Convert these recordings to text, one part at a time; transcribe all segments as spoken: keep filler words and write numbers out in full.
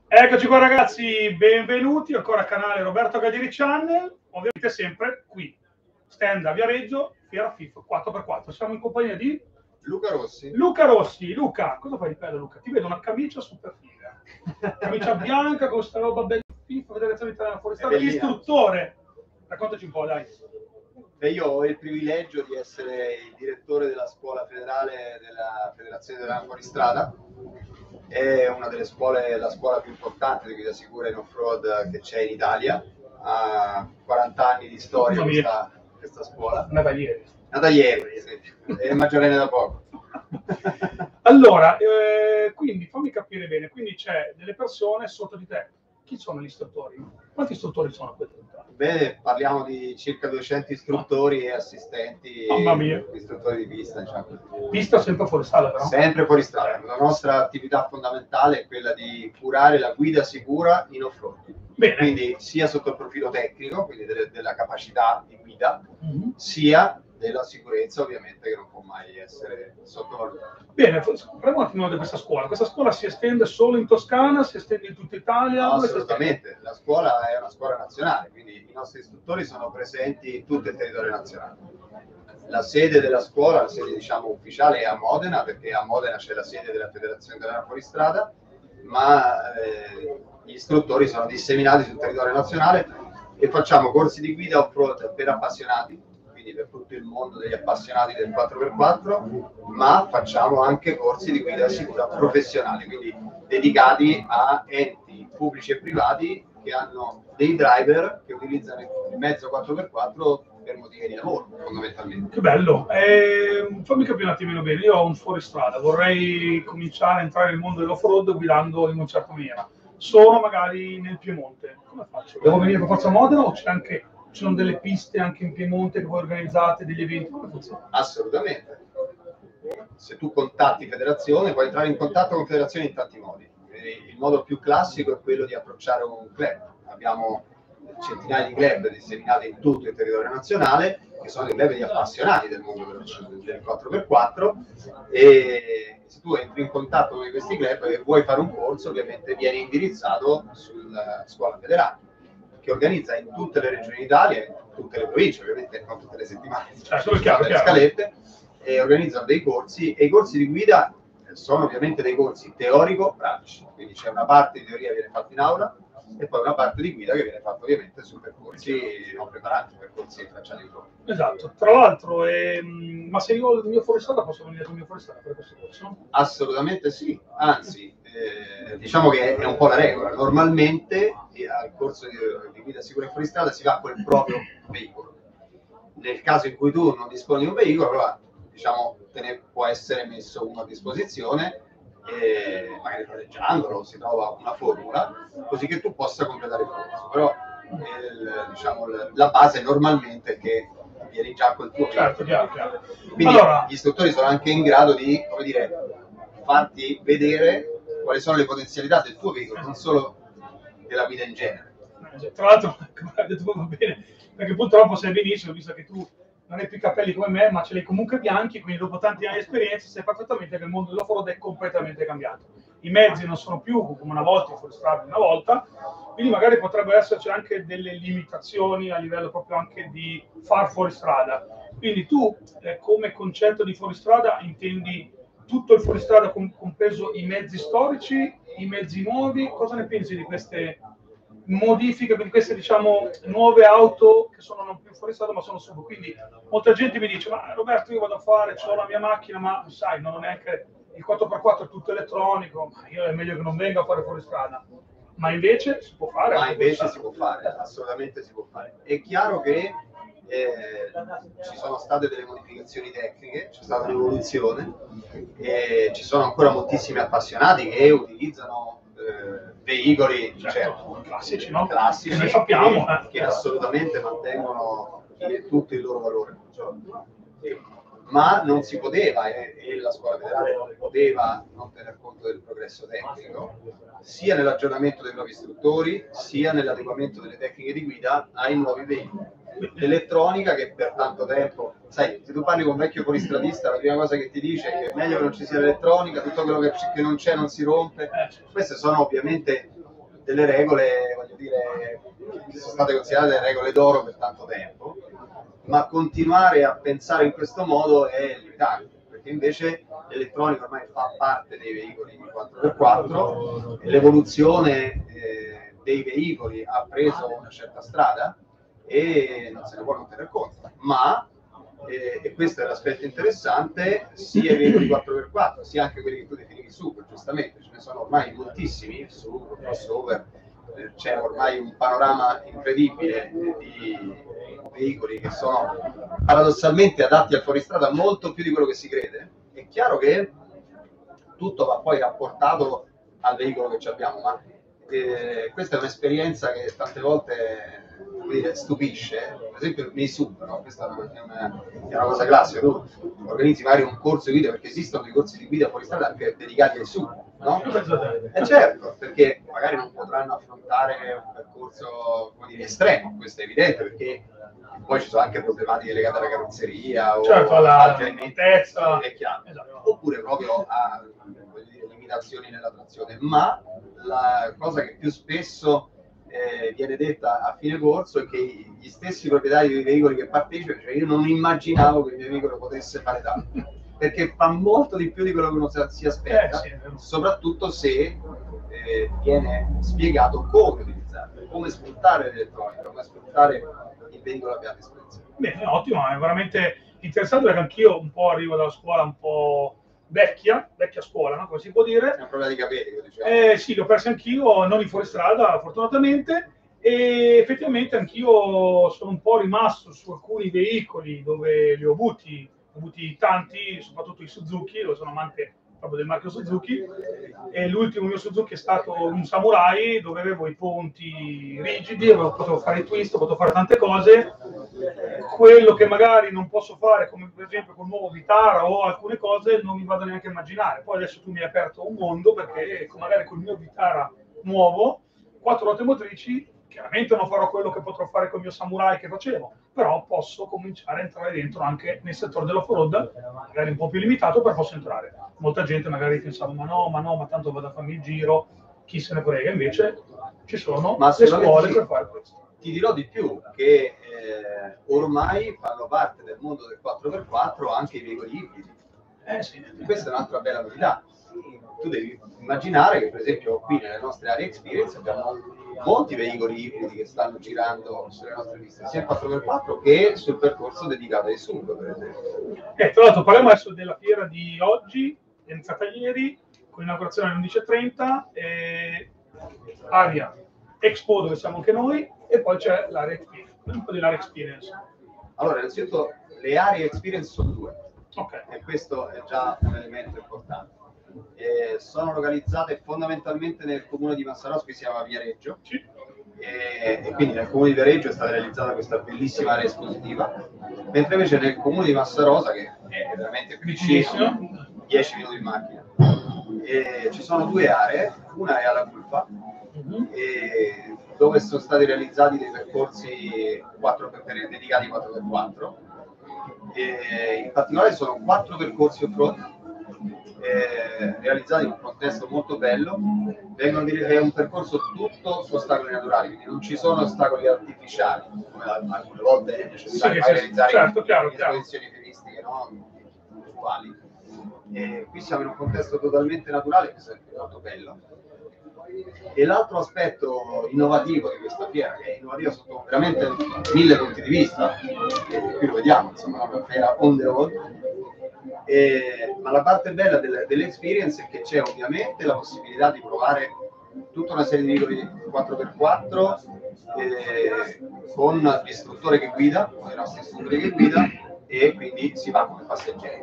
Eccoci qua ragazzi, benvenuti ancora al canale Roberto Gallieri Channel, ovviamente sempre qui, stand a Viareggio, Fiera F I F quattro per quattro. Siamo in compagnia di Luca Rossi. Luca Rossi. Luca, cosa fai di bello Luca? Ti vedo una camicia super figa, camicia bianca con sta roba bella F I F, Federazione Italiana Forestale, istruttore. Raccontaci un po', dai. Beh, io ho il privilegio di essere il direttore della scuola federale della Federazione Italiana Fuoristrada. È una delle scuole, la scuola più importante di guida sicura in off-road che c'è in Italia. Ha quaranta anni di storia questa, questa scuola. Nata ieri. Nata ieri, sì. È maggiorenne da poco. Allora, eh, quindi fammi capire bene, quindi c'è delle persone sotto di te. Chi sono gli istruttori? Quanti istruttori sono a questa realtà? Bene, parliamo di circa duecento istruttori e assistenti, Mamma mia. istruttori di pista. Diciamo. Pista sempre fuori strada, però? Sempre fuori strada. La nostra attività fondamentale è quella di curare la guida sicura in off-road. Quindi sia sotto il profilo tecnico, quindi delle, della capacità di guida, mm-hmm. sia della sicurezza, ovviamente, che non può mai essere sottovalutata. Bene, parliamo un attimo di questa scuola. Questa scuola si estende solo in Toscana, si estende in tutta Italia? No, assolutamente, la scuola è una scuola nazionale, quindi i nostri istruttori sono presenti in tutto il territorio nazionale. La sede della scuola, la sede diciamo ufficiale, è a Modena, perché a Modena c'è la sede della Federazione Italiana Fuoristrada, ma eh, gli istruttori sono disseminati sul territorio nazionale e facciamo corsi di guida off-road per appassionati, per tutto il mondo degli appassionati del quattro per quattro, ma facciamo anche corsi di guida sicura professionali, quindi dedicati a enti pubblici e privati che hanno dei driver che utilizzano il mezzo quattro per quattro per motivi di lavoro, fondamentalmente. Che bello! Eh, fammi capire un attimino bene, io ho un fuoristrada, vorrei cominciare a entrare nel mondo dell'off-road guidando in una certa maniera. Sono magari nel Piemonte, come faccio? Devo venire per forza a Modena o c'è anche... Ci sono delle piste anche in Piemonte che voi organizzate, degli eventi? Come funziona? Assolutamente. Se tu contatti Federazione, puoi entrare in contatto con Federazione in tanti modi. Il modo più classico è quello di approcciare un club. Abbiamo centinaia di club disseminati in tutto il territorio nazionale, che sono dei club di appassionati del mondo del quattro per quattro, e se tu entri in contatto con questi club e vuoi fare un corso, ovviamente vieni indirizzato sulla scuola federale, che organizza in tutte le regioni d'Italia, in tutte le province, ovviamente non tutte le settimane, cioè sono chiaro, le scalette, e organizzano dei corsi, e i corsi di guida sono ovviamente dei corsi teorico-pratici, quindi c'è una parte di teoria che viene fatta in aula e poi una parte di guida che viene fatta ovviamente su percorsi non preparati, percorsi tracciati in corso. Esatto, tra l'altro, ehm, ma se io ho il mio fuoristrada posso venire con il mio fuoristrada per questo corso? Assolutamente sì, anzi, eh, diciamo che è un po' la regola. Normalmente eh, al corso di, di guida sicura in fuoristrada si va con il proprio veicolo. Nel caso in cui tu non disponi di un veicolo, allora diciamo te ne può essere messo uno a disposizione, e magari noleggiandolo si trova una formula così che tu possa completare il corso. Però il, diciamo, la base normalmente è che vieni già col tuo certo, chiaro, chiaro. Quindi allora, gli istruttori sono anche in grado di, come dire, farti vedere quali sono le potenzialità del tuo veicolo, non solo della guida in genere. Tra l'altro, come hai detto, va bene, perché purtroppo sai benissimo, visto che tu non hai più i capelli come me, ma ce li hai comunque bianchi, quindi dopo tanti anni di esperienza sai perfettamente che il mondo dell'off-road è completamente cambiato. I mezzi non sono più come una volta, fuori strada una volta, quindi magari potrebbero esserci anche delle limitazioni a livello proprio anche di far fuoristrada. Quindi tu, eh, come concetto di fuoristrada, intendi tutto il fuoristrada, compreso i mezzi storici, i mezzi nuovi? Cosa ne pensi di queste modifiche, di queste diciamo nuove auto che sono non più fuori strada ma sono sub? Quindi molta gente mi dice: ma Roberto, io vado a fare, ho la mia macchina, ma sai, non ho neanche il quattro per quattro, è tutto elettronico, ma io è meglio che non venga a fare fuori strada. Ma invece si può fare? Ma invece si può fare, assolutamente si può fare. È chiaro che eh, ci sono state delle modificazioni tecniche, c'è stata un'evoluzione, e ci sono ancora moltissimi appassionati che utilizzano eh, veicoli certo, certo, classici, no? classici che, ne sappiamo, che, eh. che assolutamente mantengono tutto il loro valore. Ma non si poteva, e, e la scuola federale non poteva non tener conto del progresso tecnico, sia nell'aggiornamento dei nuovi istruttori, sia nell'adeguamento delle tecniche di guida ai nuovi veicoli. L'elettronica, che per tanto tempo, sai, se tu parli con un vecchio fuoristradista, la prima cosa che ti dice è che è meglio che non ci sia l'elettronica, tutto quello che, che non c'è non si rompe. Queste sono ovviamente delle regole, voglio dire, che sono state considerate delle regole d'oro per tanto tempo, ma continuare a pensare in questo modo è limitante, perché invece l'elettronica ormai fa parte dei veicoli quattro per quattro, l'evoluzione eh, dei veicoli ha preso una certa strada e non se ne può non tener conto, ma eh, e questo è l'aspetto interessante, sia i veicoli quattro per quattro sia anche quelli che tu definivi super, giustamente, ce ne sono ormai moltissimi, su crossover, eh, c'è ormai un panorama incredibile di veicoli che sono paradossalmente adatti al fuoristrada molto più di quello che si crede. È chiaro che tutto va poi rapportato al veicolo che abbiamo, ma eh, questa è un'esperienza che tante volte dire, stupisce. Per esempio nei sub, no? Questa è una, è, una, è una cosa classica, tu organizzi magari un corso di guida, perché esistono dei corsi di guida fuori strada anche dedicati ai sub, no? E certo, perché magari non potranno affrontare un percorso, come dire, estremo, questo è evidente, perché poi ci sono anche problematiche legate alla carrozzeria o certo, alla altezza, è chiaro. Esatto. Oppure proprio a dire, limitazioni nella trazione, ma la cosa che più spesso eh, viene detta a fine corso è che gli stessi proprietari dei veicoli che partecipano, cioè io non immaginavo che il mio veicolo potesse fare tanto, perché fa molto di più di quello che uno si aspetta, eh, sì, soprattutto se eh, viene spiegato come utilizzarlo, come sfruttare l'elettronica, come sfruttare il veicolo a disposizione. Bene, ottimo, è veramente interessante, perché anch'io un po' arrivo dalla scuola un po' vecchia, vecchia scuola, no? Come si può dire. È un problema di capelli, diciamo. Eh, sì, l'ho perso anch'io, non in fuoristrada, fortunatamente, e effettivamente anch'io sono un po' rimasto su alcuni veicoli dove li ho avuti, ho avuti tanti, soprattutto i Suzuki, dove sono amante proprio del marchio Suzuki, e l'ultimo mio Suzuki è stato un Samurai, dove avevo i ponti rigidi, avevo, potevo fare i twist, potevo fare tante cose. Quello che magari non posso fare, come per esempio col nuovo Vitara o alcune cose, non mi vado neanche a immaginare. Poi adesso tu mi hai aperto un mondo, perché magari col mio Vitara nuovo, quattro ruote motrici, chiaramente non farò quello che potrò fare con il mio Samurai che facevo, però posso cominciare a entrare dentro anche nel settore dell'off-road, magari un po' più limitato, però posso entrare. Molta gente magari pensava, ma no, ma no, ma tanto vado a farmi il giro, chi se ne frega, invece ci sono ma le scuole per fare questo. Ti dirò di più, che eh, ormai fanno parte del mondo del quattro per quattro anche i veicoli ibridi. Eh sì. Questa è un'altra bella novità. Tu devi immaginare che per esempio qui nelle nostre aree experience abbiamo molti veicoli ibridi che stanno girando sulle nostre piste, sia il quattro per quattro che sul percorso dedicato ai sub, per esempio. Eh, tra l'altro parliamo adesso della fiera di oggi, è iniziata ieri, con l'inaugurazione alle undici e trenta, e Aria Expo, dove siamo anche noi, e poi c'è l'area experience, un po' dell'area experience. Allora, innanzitutto le aree experience sono due, okay. E questo è già un elemento importante. Eh, sono localizzate fondamentalmente nel comune di Massarosco, che si chiama Viareggio, sì. e, e quindi nel comune di Viareggio è stata realizzata questa bellissima area espositiva, mentre invece nel comune di Massarosa, che è veramente vicino, dieci minuti in macchina, e ci sono due aree, una è alla Gulfa, uh-huh. e dove sono stati realizzati dei percorsi quattro per, dedicati quattro per quattro, e in particolare sono quattro percorsi off-road eh, realizzati in un contesto molto bello. Vengono, è un percorso tutto su ostacoli naturali, quindi non ci sono ostacoli artificiali, come alcune volte è necessario sì, realizzare certo, in, chiaro, in esposizioni fieristiche, no? Usuali. E qui siamo in un contesto totalmente naturale, che è molto bello. E l'altro aspetto innovativo di questa fiera, che è innovativa sotto veramente mille punti di vista, e qui lo vediamo, insomma, una fiera on the road, e, ma la parte bella del, dell'experience è che c'è ovviamente la possibilità di provare tutta una serie di veicoli quattro per quattro eh, con l'istruttore che guida, con i nostri istruttori che guida, e quindi si va come passeggeri.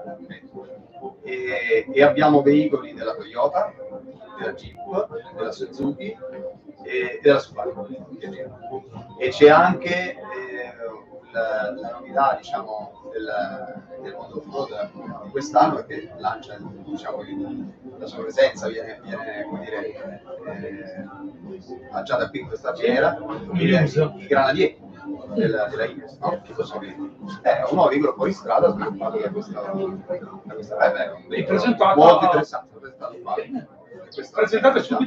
E, e abbiamo veicoli della Toyota, della Jeep, della Suzuki e della Subaru. E c'è anche eh, la, la novità, diciamo, del, del mondo off-road di quest'anno è che lancia, diciamo, la sua presenza viene, viene come dire, eh, lanciata qui in questa fiera, il, il Granadier della, della Ineos, no? È un nuovo veicolo fuori strada sviluppato da questa, da questa beh, beh, un veicolo molto interessante, presentato qua. Presentate subito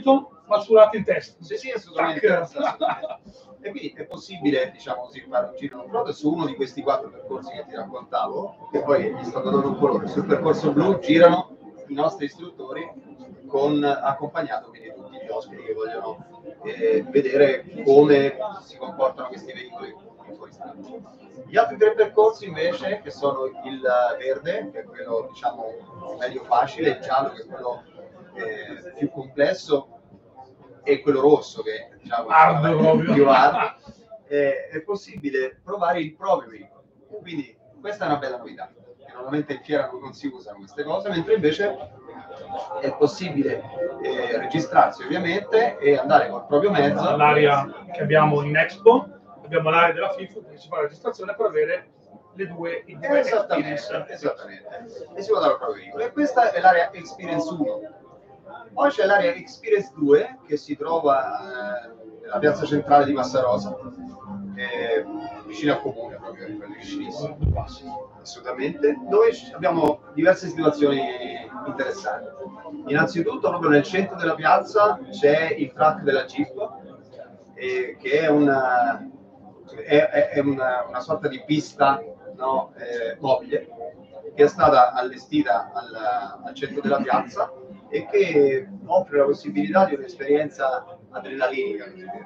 masurati in testa. Sì, sì, assolutamente. assolutamente. E quindi è possibile, diciamo così, fare un giro off-road su uno di questi quattro percorsi che ti raccontavo, che poi gli sto dando un colore. Sul percorso blu girano i nostri istruttori con accompagnato quindi tutti gli ospiti che vogliono eh, vedere come si comportano questi veicoli in fuoristrada. Gli altri tre percorsi invece, che sono il verde, che è quello diciamo medio facile, il giallo che è quello eh, più complesso, e quello rosso che diciamo hard, è più hard, eh, è possibile provare il proprio veicolo. Quindi questa è una bella novità, che normalmente in fiera non si usano queste cose, mentre invece è possibile eh, registrarsi ovviamente e andare col proprio mezzo. L'area che abbiamo in Expo, abbiamo l'area della FIFO dove si fa la registrazione per avere le due, i due esattamente, experience. esattamente. E si può dare il proprio veicolo. E questa è l'area Experience uno. Poi c'è l'area Experience due che si trova eh, nella piazza centrale di Massarosa, eh, vicino al comune, proprio vicinissimo, assolutamente, dove abbiamo diverse situazioni interessanti. Innanzitutto, proprio nel centro della piazza c'è il track della Jeep, eh, che è una, è, è una, una sorta di pista no, eh, mobile, che è stata allestita al, al centro della piazza e che offre la possibilità di un'esperienza adrenalinica.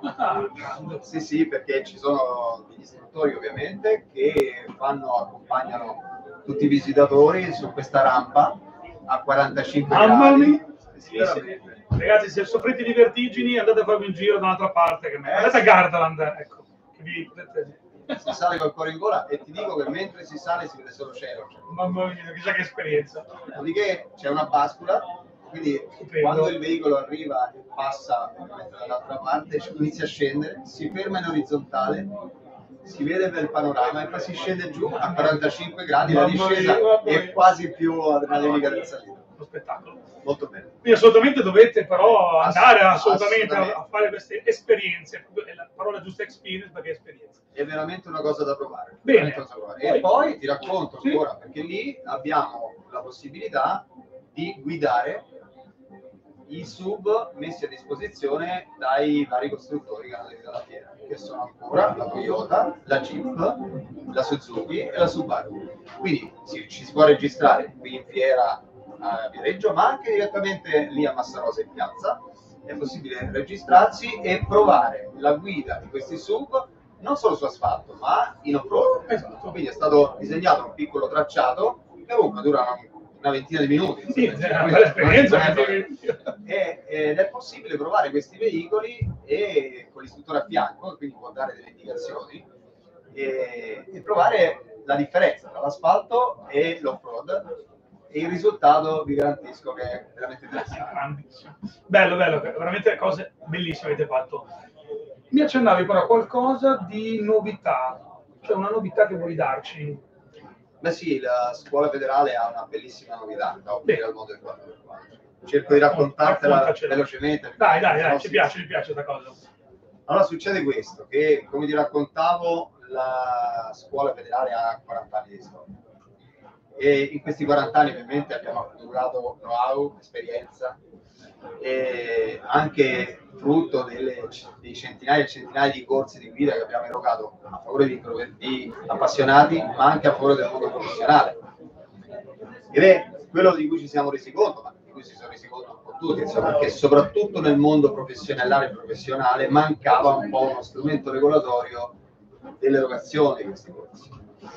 Sì, sì, perché ci sono degli istruttori ovviamente che fanno, accompagnano tutti i visitatori su questa rampa a quarantacinque gradi. Sì, sì. Ragazzi, se soffrite di vertigini andate a farvi un giro da un'altra parte, che me. andate a Gardaland, ecco, che vi potete... Si sale col cuore in gola e ti dico che mentre si sale si vede solo cielo. Mamma mia, chissà che esperienza. Dopodiché c'è una bascula, quindi Stupendo. Quando il veicolo arriva e passa dall'altra parte, inizia a scendere, si ferma in orizzontale, si vede il bel panorama e poi si scende giù a quarantacinque gradi, la discesa è quasi più adrenalinica del salito. Lo spettacolo. Molto bene. Quindi assolutamente dovete però andare assolutamente, assolutamente. a fare queste esperienze, è la parola giusta experience perché è esperienza. È veramente una cosa da provare. Bene. Cosa da provare. E poi ti racconto sì. ancora, perché lì abbiamo la possibilità di guidare i sub messi a disposizione dai vari costruttori che hanno aderito alla fiera, che sono ancora la Toyota, la Jeep, la Suzuki e la Subaru. Quindi sì, ci si può registrare qui in fiera a Viareggio, ma anche direttamente lì a Massarosa in piazza. È possibile registrarsi e provare la guida di questi sub non solo su asfalto, ma in off-road. Esatto. Quindi è stato disegnato un piccolo tracciato che comunque dura una ventina di minuti. Sì, è una bella esperienza. E, ed è possibile provare questi veicoli e con l'istruttore a fianco, quindi può dare delle indicazioni e, e provare la differenza tra l'asfalto e l'off-road. E il risultato vi garantisco che è veramente interessante. Bello, bello, veramente cose bellissime avete fatto. Mi accennavi però qualcosa di novità, cioè una novità che vuoi darci. Beh sì, la scuola federale ha una bellissima novità da offrire al mondo del quattro per quattro. Cerco di raccontartela velocemente. Dai, dai, dai, ci piace, ci piace questa cosa. Allora succede questo, che come ti raccontavo la scuola federale ha quaranta anni di storia. E in questi quaranta anni ovviamente abbiamo accumulato know-how, esperienza e anche frutto delle, dei centinaia e centinaia di corsi di guida che abbiamo erogato a favore di, di appassionati ma anche a favore del mondo professionale. Ed è quello di cui ci siamo resi conto, ma di cui si sono resi conto un po' tutti, insomma, perché soprattutto nel mondo professionale e professionale mancava un po' uno strumento regolatorio dell'erogazione di questi corsi.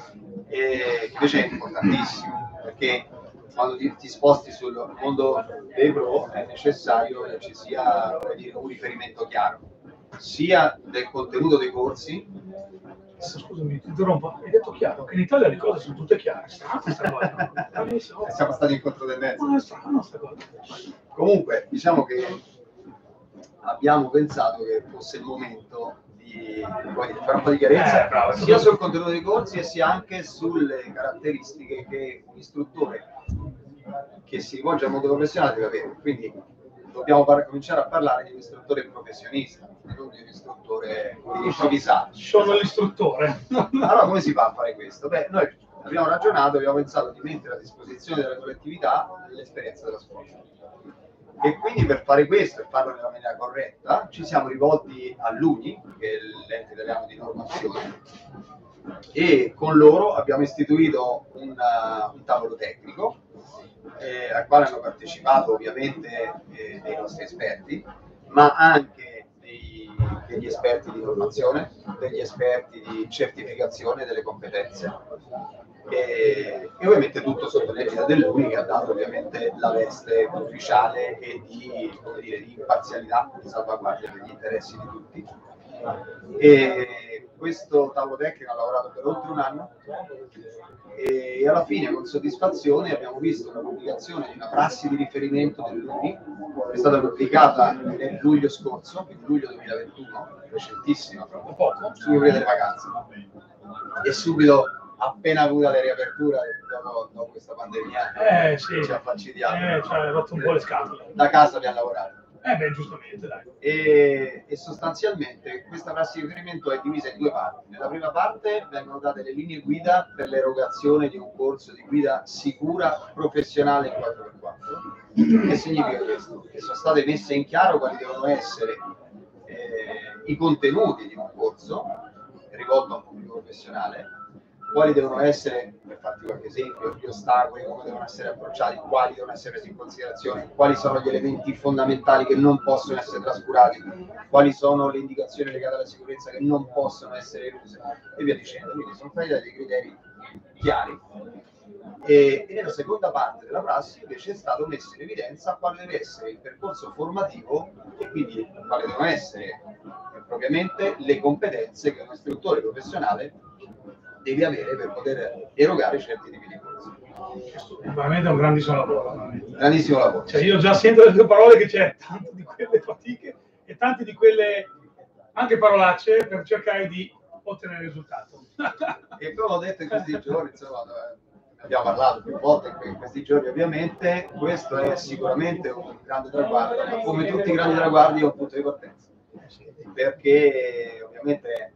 E invece è importantissimo perché quando ti, ti sposti sul mondo dei pro è necessario che ci sia dire, un riferimento chiaro sia del contenuto dei corsi. Scusami, ti interrompo, hai detto chiaro che in Italia le cose sono tutte chiare, strana questa cosa. Siamo stati in controtendenza. No, è strana questa cosa. Comunque diciamo che abbiamo pensato che fosse il momento di fare un po' di chiarezza eh, bravo, sia sul contenuto dei corsi e sia anche sulle caratteristiche che un istruttore che si rivolge al mondo professionale deve avere. Quindi dobbiamo par- cominciare a parlare di un istruttore professionista e non di un istruttore improvvisato. Sono l'istruttore. Allora come si fa a fare questo? Beh, noi abbiamo ragionato, abbiamo pensato di mettere a disposizione della collettività l'esperienza della scuola. E quindi per fare questo e farlo nella maniera corretta ci siamo rivolti all'U N I, che è l'ente italiano di normazione, e con loro abbiamo istituito un, uh, un tavolo tecnico eh, al quale hanno partecipato ovviamente eh, dei nostri esperti, ma anche dei, degli esperti di normazione, degli esperti di certificazione delle competenze e, e ovviamente tutto sotto l'egida dell'U N I, che ha dato ovviamente la veste ufficiale e di, come dire, di imparzialità, di salvaguardia degli interessi di tutti. E questo tavolo tecnico ha lavorato per oltre un anno e alla fine con soddisfazione abbiamo visto la pubblicazione di una prassi di riferimento dell'U N I, che è stata pubblicata nel luglio scorso, quindi luglio duemilaventuno, recentissima, proprio poco, subito delle vacanze. E subito, appena avuta le riaperture dopo, dopo questa pandemia, eh, sì. ci affaccidiamo. Eh, ci ha rotto un po' le scatole. Da casa abbiamo lavorato. Eh beh, giustamente, dai. E, e sostanzialmente questa prassi di riferimento è divisa in due parti. Nella prima parte vengono date le linee guida per l'erogazione di un corso di guida sicura professionale in quattro per quattro. Che significa questo? Che sono state messe in chiaro quali devono essere eh, i contenuti di un corso rivolto a un pubblico professionale, quali devono essere, per farti qualche esempio, gli ostacoli, come devono essere approcciati, quali devono essere presi in considerazione, quali sono gli elementi fondamentali che non possono essere trascurati, quali sono le indicazioni legate alla sicurezza che non possono essere eluse e via dicendo. Quindi sono stati dati dei criteri chiari. E, e nella seconda parte della prassi invece è stato messo in evidenza quale deve essere il percorso formativo e quindi quali devono essere eh, propriamente le competenze che un istruttore professionale deve avere per poter erogare certi tipi di corsi. Veramente è un grandissimo lavoro. Veramente. Grandissimo lavoro. Cioè, io già sento le tue parole che c'è tante di quelle fatiche e tante di quelle anche parolacce per cercare di ottenere il risultato. E come ho detto in questi giorni, insomma, abbiamo parlato più volte in questi giorni, ovviamente questo è sicuramente un grande traguardo, ma come tutti i grandi traguardi è un punto di partenza, perché ovviamente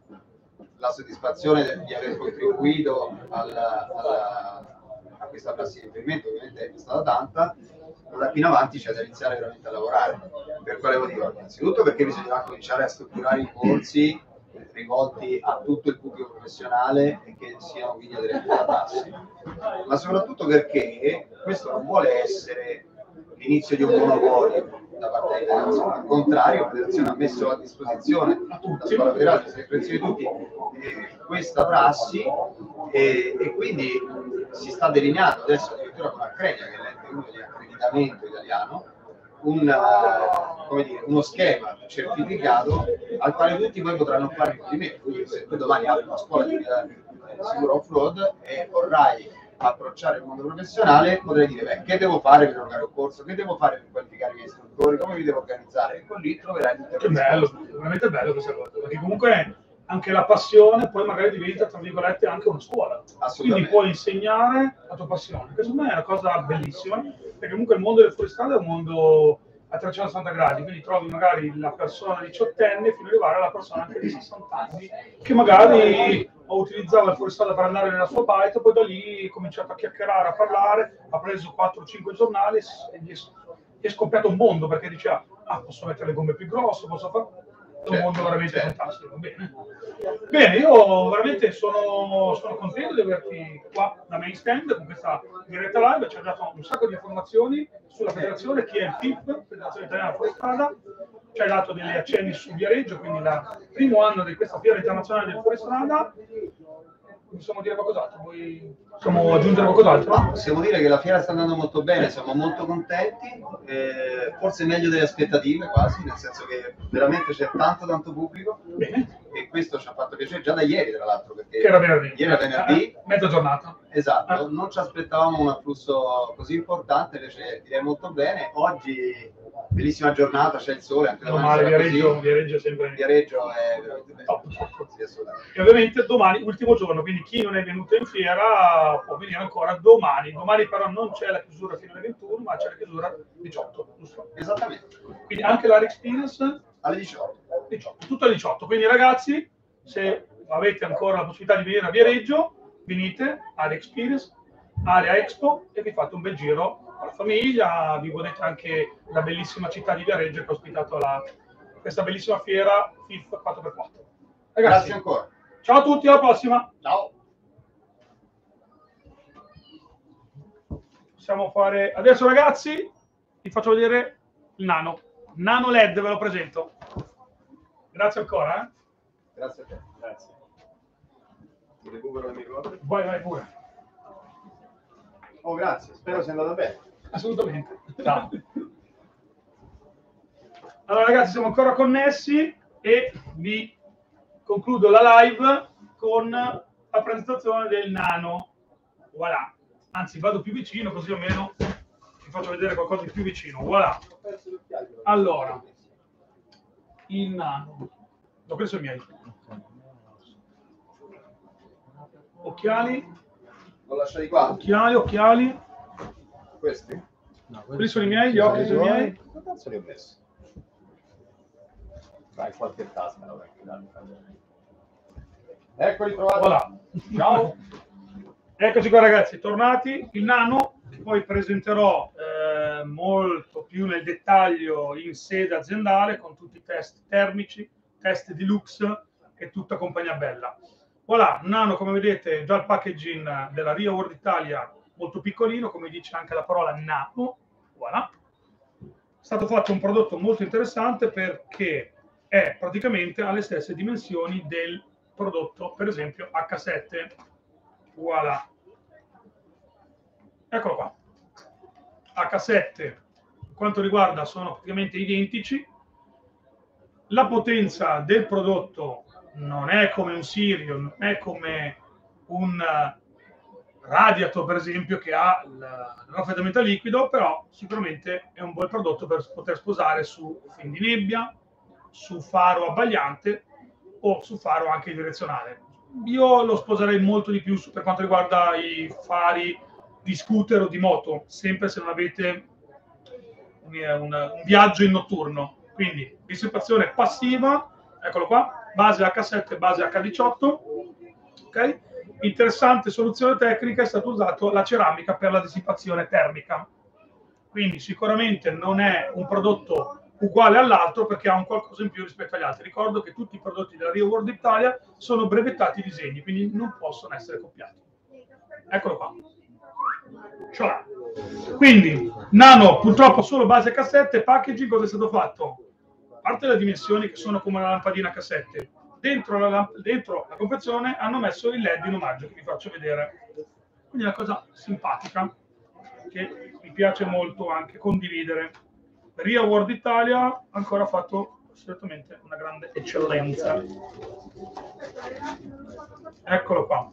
la soddisfazione di aver contribuito alla, alla, a questa prassi di riferimento ovviamente è stata tanta, ma da qui in avanti c'è da iniziare veramente a lavorare. Per quale motivo? Innanzitutto perché bisognerà cominciare a strutturare i corsi rivolti a tutto il pubblico professionale e che siano quindi aderenti alla prassi, ma soprattutto perché questo non vuole essere l'inizio di un monopolio da parte della federazione, al contrario la federazione ha messo a disposizione la scuola federale per di tutti eh, questa prassi e, e quindi si sta delineando adesso addirittura con Accredia, che è l'ente unico di accreditamento italiano, un, uh, come dire, uno schema certificato al quale tutti poi potranno fare riferimento. Quindi se tu domani apri una scuola di uh, sicuro off-road e vorrai approcciare il mondo professionale, potrei dire, beh, che devo fare per erogare un corso, che devo fare per qualificare i miei istruttori, come mi devo organizzare, e con lì troverai tutte le Che bello, veramente bello questa cosa, perché comunque anche la passione poi magari diventa, tra virgolette, anche una scuola. Quindi puoi insegnare la tua passione, che secondo me è una cosa bellissima, perché comunque il mondo del fuoristrada è un mondo a trecentosessanta gradi, quindi trovi magari la persona diciottenne fino ad arrivare alla persona anche di sessanta anni, che magari utilizzava il fuoristrada per andare nella sua baita, poi da lì ha cominciato a chiacchierare, a parlare, ha preso quattro cinque giornali e gli è scoppiato un mondo, perché diceva, ah, posso mettere le gomme più grosse, posso fare... È un mondo veramente fantastico. Bene. Bene, io veramente sono, sono contento di averti qua da main stand con questa diretta live. Ci ha dato un sacco di informazioni sulla federazione, chi è il F I P, Federazione Italiana Fuoristrada, ci ha dato degli accenni su Viareggio, quindi il primo anno di questa fiera internazionale del fuoristrada. Possiamo dire qualcos'altro? Vuoi... Possiamo aggiungere qualcos'altro? No, possiamo dire che la fiera sta andando molto bene, siamo molto contenti, eh, forse meglio delle aspettative quasi, nel senso che veramente c'è tanto tanto pubblico. Bene. E questo ci ha fatto piacere già da ieri, tra l'altro, perché che era venerdì. Ieri era venerdì. Eh, mezza giornata. Esatto, eh. non ci aspettavamo un afflusso così importante, invece direi molto bene. Oggi bellissima giornata, c'è il sole, anche domani Viareggio, Viareggio è sempre Viareggio è veramente bello. Top, top. Sì, assolutamente. E ovviamente domani, ultimo giorno, quindi chi non è venuto in fiera può venire ancora domani. Domani però non c'è la chiusura fino alle ventuno, ma c'è la chiusura diciotto, giusto? Esattamente. Quindi anche l'Area Experience alle diciotto. diciotto, tutto alle diciotto. Quindi ragazzi, se avete ancora la possibilità di venire a Viareggio, venite, Area Experience, Area Expo e vi fate un bel giro la famiglia, vi godete anche la bellissima città di Viareggio che ha ospitato la, questa bellissima fiera F I F quattro per quattro. Ragazzi, grazie ancora. Ciao a tutti, alla prossima. Ciao. Possiamo fare adesso, ragazzi, vi faccio vedere il nano. Nano L E D, ve lo presento. Grazie ancora. Eh? Grazie a te. Grazie. Ti recupero le mie cose? Vai, vai pure. Oh, grazie. Spero sia andato bene. Assolutamente. Ciao. Allora, ragazzi, siamo ancora connessi e vi concludo la live con la presentazione del nano. Voilà. Anzi, vado più vicino, così almeno vi faccio vedere qualcosa di più vicino. Voilà. Allora, il nano. Ho preso i miei. Occhiali. L'ho lasciati qua. Occhiali, occhiali. Questi? No, quelli sono i miei, gli occhi sono i miei. Che cazzo li ho messi? Vai, qualche tasca. Eccoli trovati. Voilà. Ciao. Eccoci qua, ragazzi, tornati. Il nano, che poi presenterò eh, molto più nel dettaglio in sede aziendale, con tutti i test termici, test deluxe e tutta compagnia bella. Voilà, nano, come vedete, già il packaging della Rio World Italia molto piccolino, come dice anche la parola nano. Voilà. È stato fatto un prodotto molto interessante perché è praticamente alle stesse dimensioni del prodotto, per esempio H sette. Voilà. Eccolo qua. H sette, per quanto riguarda, sono praticamente identici. La potenza del prodotto non è come un Sirio, non è come un Radiator, per esempio, che ha il raffreddamento a liquido, però sicuramente è un buon prodotto per poter sposare su film di nebbia, su faro abbagliante o su faro anche direzionale. Io lo sposerei molto di più per quanto riguarda i fari di scooter o di moto, sempre se non avete un, un, un viaggio in notturno. Quindi dissipazione passiva, eccolo qua, base H sette, base H diciotto. Ok? Interessante soluzione tecnica, è stato usato la ceramica per la dissipazione termica. Quindi sicuramente non è un prodotto uguale all'altro perché ha un qualcosa in più rispetto agli altri. Ricordo che tutti i prodotti della Rio World Italia sono brevettati disegni, quindi non possono essere copiati. Eccolo qua. Cioè, quindi, nano, purtroppo solo base H sette, packaging, cosa è stato fatto? A parte le dimensioni che sono come una lampadina H sette, dentro la, dentro la confezione hanno messo il L E D in omaggio, che vi faccio vedere. Quindi è una cosa simpatica, che mi piace molto anche condividere. Rio World Italia ha ancora fatto assolutamente una grande eccellenza. Eccolo qua.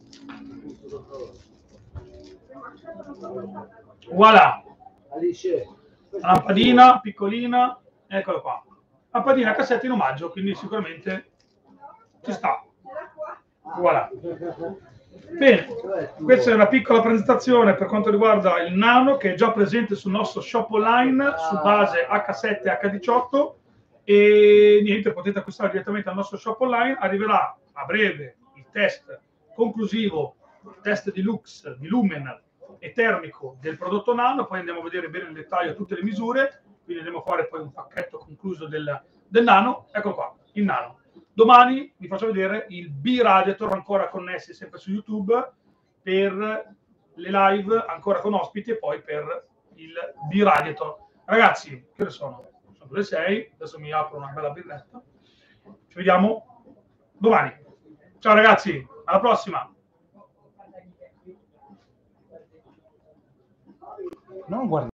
Voilà. La lampadina piccolina, eccolo qua. Lampadina H sette in omaggio, quindi sicuramente ci sta. Voilà. Bene, questa è una piccola presentazione per quanto riguarda il nano, che è già presente sul nostro shop online su base H sette H diciotto, e niente, potete acquistare direttamente al nostro shop online. Arriverà a breve il test conclusivo, il test deluxe di lumen e termico del prodotto nano, poi andiamo a vedere bene nel dettaglio tutte le misure, quindi andiamo a fare poi un pacchetto concluso del, del nano. Eccolo qua, il nano. Domani vi faccio vedere il B-Radiator, ancora connessi sempre su YouTube, per le live ancora con ospiti, e poi per il B-Radiator. Ragazzi, che ore sono? Sono le sei, adesso mi apro una bella birretta. Ci vediamo domani. Ciao ragazzi, alla prossima! Non guarda.